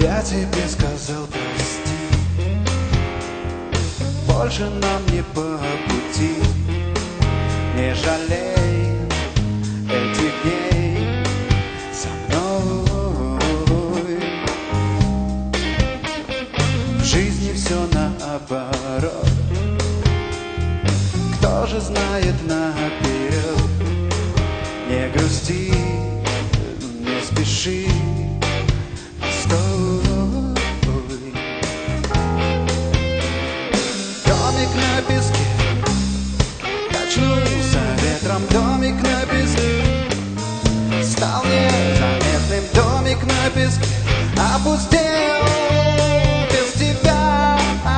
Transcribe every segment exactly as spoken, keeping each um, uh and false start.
Я тебе сказал прости, больше нам не по пути. Не жалей этих дней со мной. В жизни все наоборот, кто же знает наперед? Не грусти, не спеши, стой. Домик на песке качнулся ветром, домик на песке стал незаметным, домик на песке опустел без тебя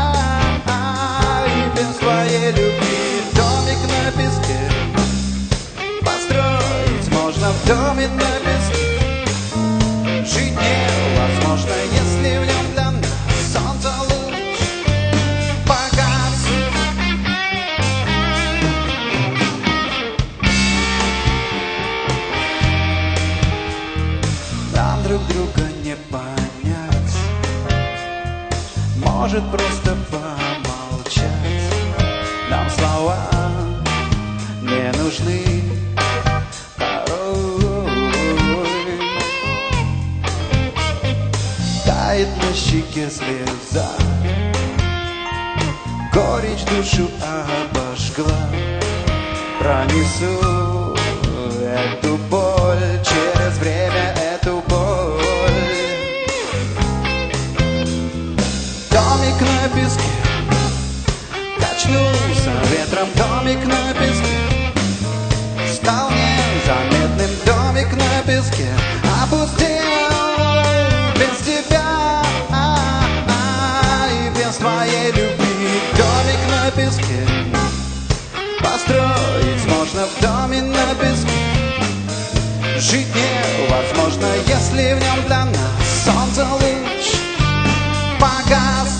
и без твоей любви. Домик на песке построить можно, в доме на песке жить невозможно, если в нем для нас солнце луч погас. Нам друг друга не понять, может просто помолчать. Нам слова не нужны порой. Тает на щеке слеза, горечь душу обожгла. Пронесу эту боль через время, эту боль. Домик на песке качнулся ветром, домик на песке стал незаметным, домик на песке опустел без тебя и без твоей любви. Домик на песке построить можно, в доме на песке жить невозможно, если в нем для нас солнце луч погас.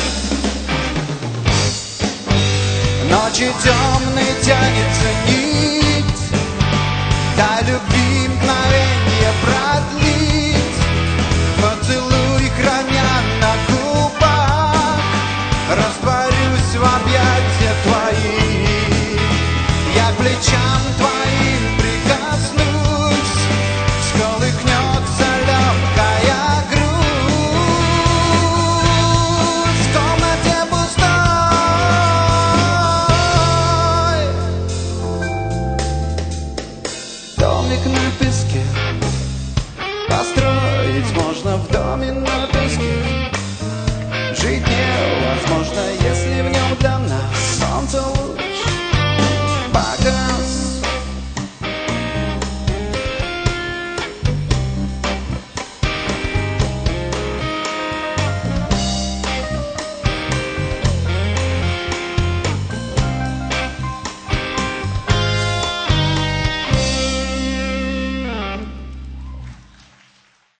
Ночи темной тянется нить, дай любви мгновенье продлить. Поцелуй храня на губах, растворюсь в объятиях твоих. Я к плечам твоим прикоснусь, всколыхнется легкая грусть. В комнате пустой домик на песке построить можно, в доме на песке жить невозможно, если в нем для